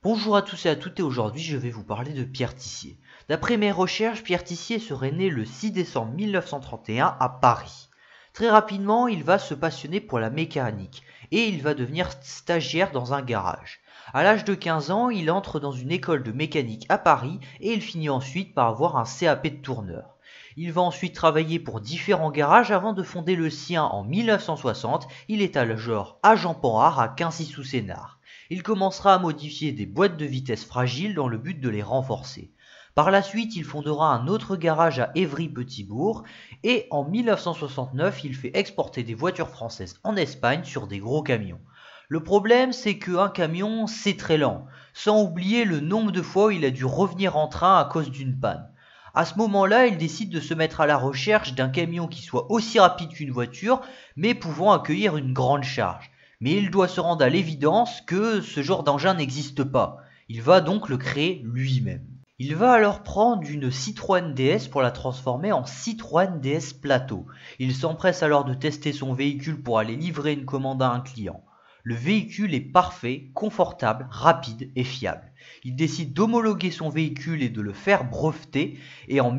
Bonjour à tous et à toutes et aujourd'hui je vais vous parler de Pierre Tissier. D'après mes recherches, Pierre Tissier serait né le 6 décembre 1931 à Paris. Très rapidement, il va se passionner pour la mécanique et il va devenir stagiaire dans un garage. À l'âge de 15 ans, il entre dans une école de mécanique à Paris et il finit ensuite par avoir un CAP de tourneur. Il va ensuite travailler pour différents garages avant de fonder le sien en 1960. Il est alors agent Panhard à Quincy-sous-Sénart. Il commencera à modifier des boîtes de vitesse fragiles dans le but de les renforcer. Par la suite, il fondera un autre garage à Évry-Petit-Bourg et en 1969, il fait exporter des voitures françaises en Espagne sur des gros camions. Le problème, c'est qu'un camion, c'est très lent, sans oublier le nombre de fois où il a dû revenir en train à cause d'une panne. À ce moment-là, il décide de se mettre à la recherche d'un camion qui soit aussi rapide qu'une voiture, mais pouvant accueillir une grande charge. Mais il doit se rendre à l'évidence que ce genre d'engin n'existe pas. Il va donc le créer lui-même. Il va alors prendre une Citroën DS pour la transformer en Citroën DS Plateau. Il s'empresse alors de tester son véhicule pour aller livrer une commande à un client. Le véhicule est parfait, confortable, rapide et fiable. Il décide d'homologuer son véhicule et de le faire breveter et en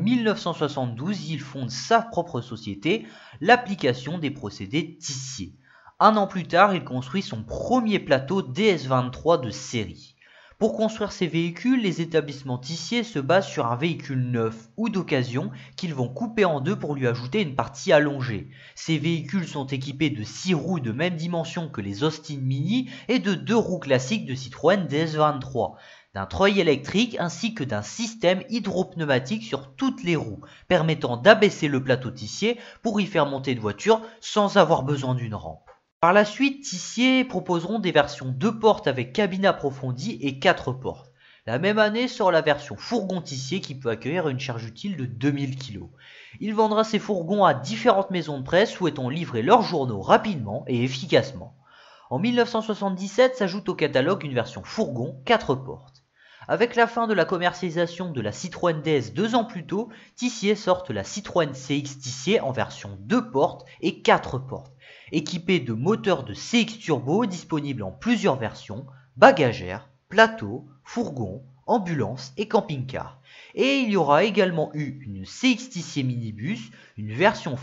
1972, il fonde sa propre société, l'application des procédés Tissier. Un an plus tard, il construit son premier plateau DS23 de série. Pour construire ces véhicules, les établissements Tissier se basent sur un véhicule neuf ou d'occasion qu'ils vont couper en deux pour lui ajouter une partie allongée. Ces véhicules sont équipés de 6 roues de même dimension que les Austin Mini et de 2 roues classiques de Citroën DS23, d'un treuil électrique ainsi que d'un système hydropneumatique sur toutes les roues, permettant d'abaisser le plateau Tissier pour y faire monter une voiture sans avoir besoin d'une rampe. Par la suite, Tissier proposeront des versions 2 portes avec cabine approfondie et 4 portes. La même année sort la version fourgon Tissier qui peut accueillir une charge utile de 2000 kg. Il vendra ses fourgons à différentes maisons de presse souhaitant livrer leurs journaux rapidement et efficacement. En 1977 s'ajoute au catalogue une version fourgon 4 portes. Avec la fin de la commercialisation de la Citroën DS 2 ans plus tôt, Tissier sort la Citroën CX Tissier en version 2 portes et 4 portes, équipée de moteurs de CX Turbo disponibles en plusieurs versions, bagagères, plateau, fourgon, ambulance et camping-car. Et il y aura également eu une CX Tissier minibus, une version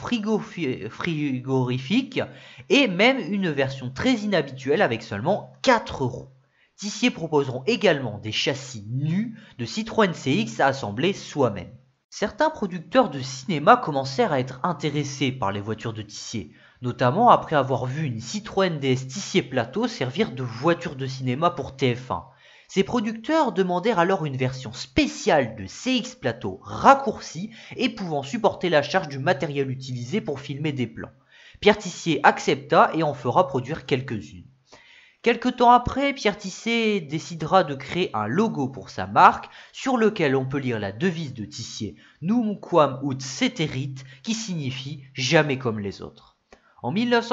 frigorifique et même une version très inhabituelle avec seulement 4 roues. Tissier proposeront également des châssis nus de Citroën CX à assembler soi-même. Certains producteurs de cinéma commencèrent à être intéressés par les voitures de Tissier, notamment après avoir vu une Citroën DS Tissier Plateau servir de voiture de cinéma pour TF1. Ces producteurs demandèrent alors une version spéciale de CX Plateau raccourcie et pouvant supporter la charge du matériel utilisé pour filmer des plans. Pierre Tissier accepta et en fera produire quelques-unes. Quelque temps après, Pierre Tissier décidera de créer un logo pour sa marque sur lequel on peut lire la devise de Tissier Num quam ut ceterit qui signifie jamais comme les autres. En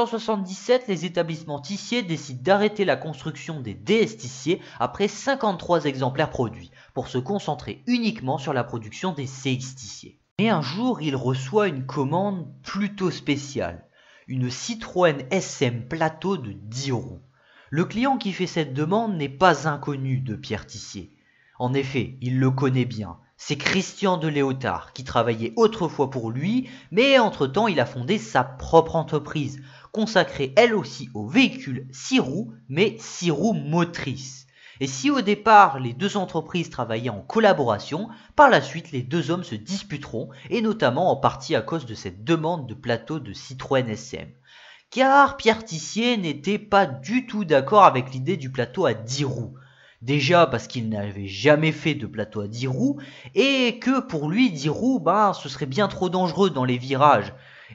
1977, les établissements Tissier décident d'arrêter la construction des DS Tissier après 53 exemplaires produits pour se concentrer uniquement sur la production des CX Tissier. Mais un jour, il reçoit une commande plutôt spéciale, une Citroën SM Plateau de 10 roues. Le client qui fait cette demande n'est pas inconnu de Pierre Tissier. En effet, il le connaît bien. C'est Christian de Léotard qui travaillait autrefois pour lui, mais entre-temps il a fondé sa propre entreprise, consacrée elle aussi aux véhicules 6 roues, mais 6 roues motrices. Et si au départ les deux entreprises travaillaient en collaboration, par la suite les deux hommes se disputeront, et notamment en partie à cause de cette demande de plateau de Citroën SM. Car Pierre Tissier n'était pas du tout d'accord avec l'idée du plateau à 10 roues. Déjà parce qu'il n'avait jamais fait de plateau à 10 roues, et que pour lui 10 roues, ce serait bien trop dangereux dans les virages.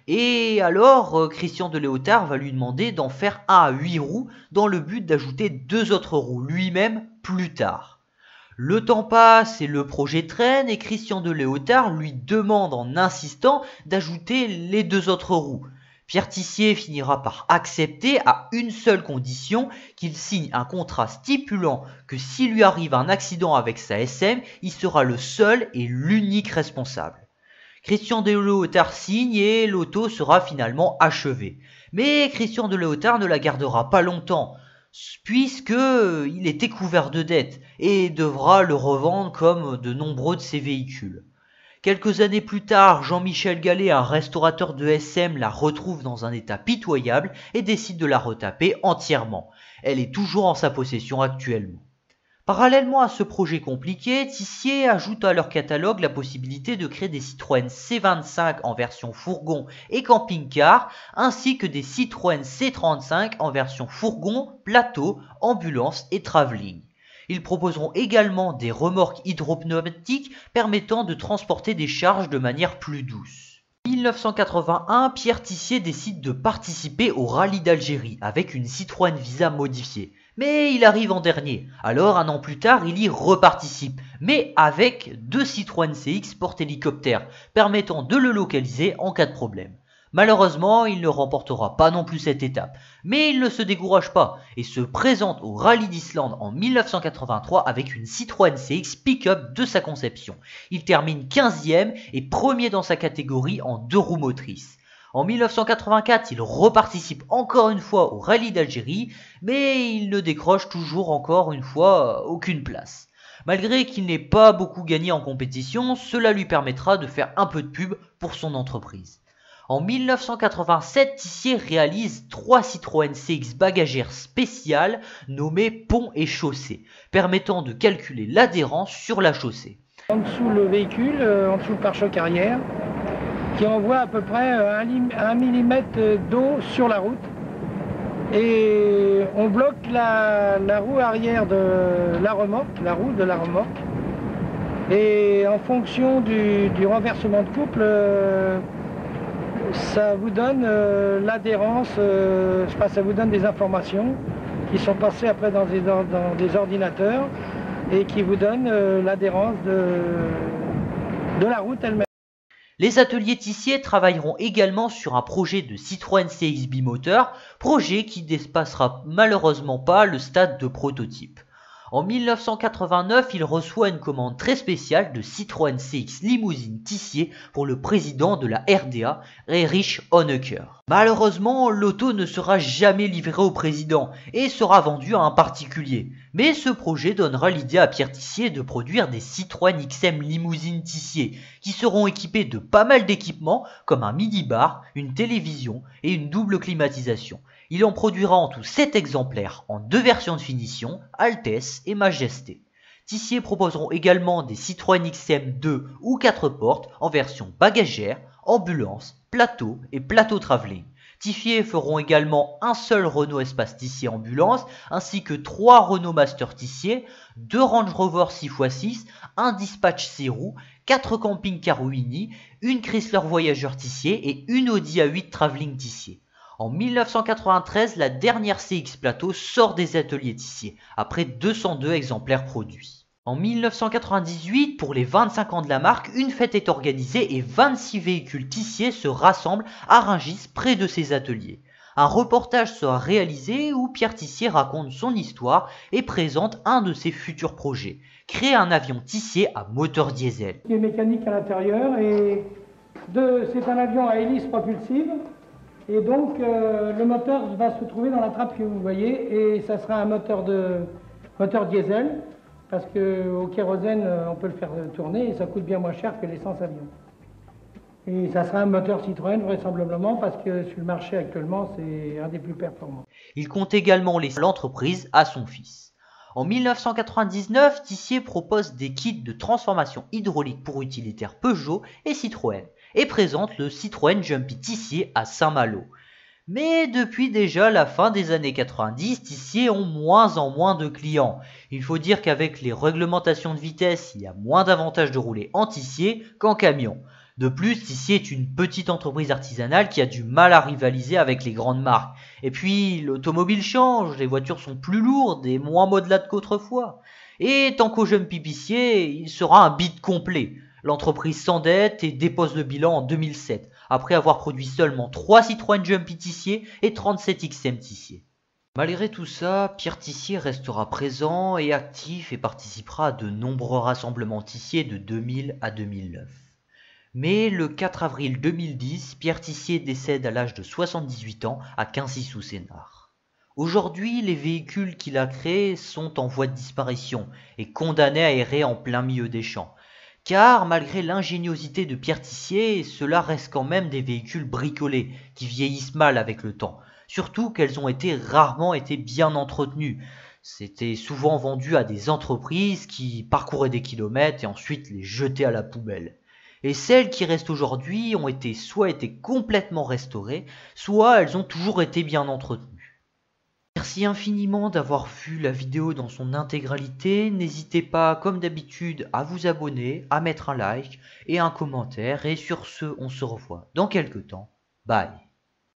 Et alors Christian de Léotard va lui demander d'en faire un à 8 roues dans le but d'ajouter 2 autres roues lui-même plus tard. Le temps passe et le projet traîne et Christian de Léotard lui demande en insistant d'ajouter les 2 autres roues. Pierre Tissier finira par accepter à une seule condition, qu'il signe un contrat stipulant que s'il lui arrive un accident avec sa SM, il sera le seul et l'unique responsable. Christian de Léotard signe et l'auto sera finalement achevée. Mais Christian de Léotard ne la gardera pas longtemps. puisqu'il était couvert de dettes et devra le revendre comme de nombreux de ses véhicules. Quelques années plus tard, Jean-Michel Gallet, un restaurateur de SM, la retrouve dans un état pitoyable et décide de la retaper entièrement. Elle est toujours en sa possession actuellement. Parallèlement à ce projet compliqué, Tissier ajoute à leur catalogue la possibilité de créer des Citroën C25 en version fourgon et camping-car, ainsi que des Citroën C35 en version fourgon, plateau, ambulance et travelling. Ils proposeront également des remorques hydropneumatiques permettant de transporter des charges de manière plus douce. En 1981, Pierre Tissier décide de participer au rallye d'Algérie avec une Citroën Visa modifiée. Mais il arrive en dernier, alors un an plus tard il y reparticipe, mais avec deux Citroën CX porte-hélicoptère, permettant de le localiser en cas de problème. Malheureusement, il ne remportera pas non plus cette étape, mais il ne se décourage pas et se présente au Rallye d'Islande en 1983 avec une Citroën CX pick-up de sa conception. Il termine 15e et premier dans sa catégorie en 2 roues motrices. En 1984, il reparticipe encore une fois au Rallye d'Algérie, mais il ne décroche toujours encore une fois aucune place. Malgré qu'il n'ait pas beaucoup gagné en compétition, cela lui permettra de faire un peu de pub pour son entreprise. En 1987, Tissier réalise 3 Citroën CX bagagères spéciales nommées pont et chaussée, permettant de calculer l'adhérence sur la chaussée. En dessous le véhicule, en dessous le pare-choc arrière, qui envoie à peu près 1 mm d'eau sur la route. Et on bloque la roue arrière de la remorque, la roue de la remorque. Et en fonction du renversement de couple, ça vous donne l'adhérence, ça vous donne des informations qui sont passées après dans des ordinateurs et qui vous donnent l'adhérence de la route elle-même. Les ateliers Tissier travailleront également sur un projet de Citroën CX bimoteur, projet qui ne dépassera malheureusement pas le stade de prototype. En 1989, il reçoit une commande très spéciale de Citroën CX limousine Tissier pour le président de la RDA, Erich Honecker. Malheureusement, l'auto ne sera jamais livrée au président et sera vendue à un particulier. Mais ce projet donnera l'idée à Pierre Tissier de produire des Citroën XM limousine Tissier qui seront équipés de pas mal d'équipements comme un midi-bar, une télévision et une double climatisation. Il en produira en tout 7 exemplaires en 2 versions de finition, Altesse et Majesté. Tissier proposeront également des Citroën XM 2 ou 4 portes en version bagagère, ambulance, plateau et plateau travelling. Tissier feront également un seul Renault Espace Tissier ambulance ainsi que 3 Renault Master Tissier, 2 Range Rover 6x6, un Dispatch 6 roues, 4 camping-car Winnie, une Chrysler Voyager Tissier et une Audi A8 Travelling Tissier. En 1993, la dernière CX Plateau sort des ateliers Tissier, après 202 exemplaires produits. En 1998, pour les 25 ans de la marque, une fête est organisée et 26 véhicules Tissier se rassemblent à Rungis, près de ces ateliers. Un reportage sera réalisé où Pierre Tissier raconte son histoire et présente un de ses futurs projets, créer un avion Tissier à moteur diesel. Il est mécanique à l'intérieur et c'est un avion à hélice propulsive. Et donc le moteur va se trouver dans la trappe que vous voyez et ça sera un moteur diesel parce qu'au kérosène on peut le faire tourner et ça coûte bien moins cher que l'essence avion. Et ça sera un moteur Citroën vraisemblablement parce que sur le marché actuellement c'est un des plus performants. Il compte également laisser l'entreprise à son fils. En 1999, Tissier propose des kits de transformation hydraulique pour utilitaires Peugeot et Citroën et présente le Citroën Jumpy Tissier à Saint-Malo. Mais depuis déjà la fin des années 90, Tissier ont moins en moins de clients. Il faut dire qu'avec les réglementations de vitesse, il y a moins d'avantages de rouler en Tissier qu'en camion. De plus, Tissier est une petite entreprise artisanale qui a du mal à rivaliser avec les grandes marques. Et puis, l'automobile change, les voitures sont plus lourdes et moins modelades qu'autrefois. Et tant qu'au Jumpy Tissier, il sera un bid complet. L'entreprise s'endette et dépose le bilan en 2007, après avoir produit seulement 3 Citroën Jumpy Tissier et 37 XM Tissier. Malgré tout ça, Pierre Tissier restera présent et actif et participera à de nombreux rassemblements Tissier de 2000 à 2009. Mais le 4 avril 2010, Pierre Tissier décède à l'âge de 78 ans à Quincy-sous-Sénart. Aujourd'hui, les véhicules qu'il a créés sont en voie de disparition et condamnés à errer en plein milieu des champs. Car malgré l'ingéniosité de Pierre Tissier, cela reste quand même des véhicules bricolés qui vieillissent mal avec le temps. Surtout qu'elles ont rarement été bien entretenues. C'était souvent vendu à des entreprises qui parcouraient des kilomètres et ensuite les jetaient à la poubelle. Et celles qui restent aujourd'hui ont soit été complètement restaurées, soit elles ont toujours été bien entretenues. Merci infiniment d'avoir vu la vidéo dans son intégralité. N'hésitez pas, comme d'habitude, à vous abonner, à mettre un like et un commentaire. Et sur ce, on se revoit dans quelques temps. Bye.